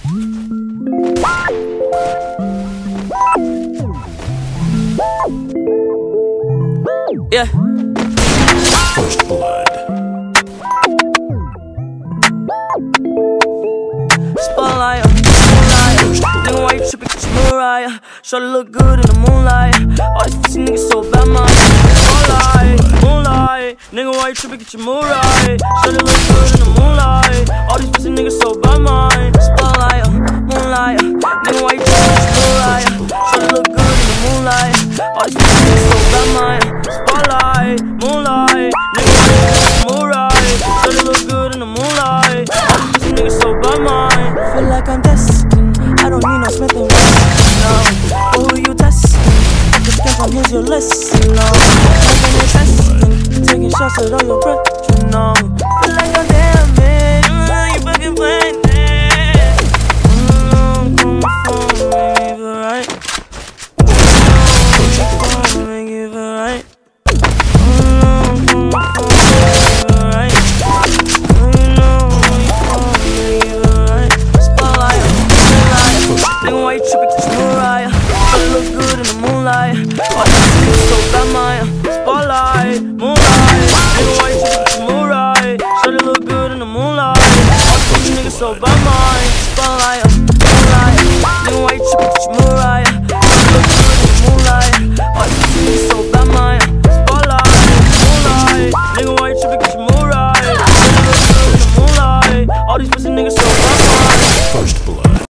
Yeah. First blood. Spotlight, moonlight. Nigga, why you trippin'? Get your Mariah. Shawty look good in the moonlight. All these pussy niggas so bad, man. Spotlight, moonlight. Nigga, why you trippin'? Get your Mariah. Shawty look good in the moonlight. All these pussy niggas so bad, man. Spotlight, moonlight. Nigga, why you trippin'? Get your Mariah. Shawty look good in the moonlight. All these pussy niggas so bad, man. Spotlight, moonlight. Nigga, why you trippin'? Get your Mariah. Shawty look good in the moonlight. All these pussy niggas so bad, man. Feel like I'm destined. I don't need no Smith and Wesson, no. But who you testing? Fuck the scam from here's your lesson, no. Taking and testing, taking shots at all your brethren, no.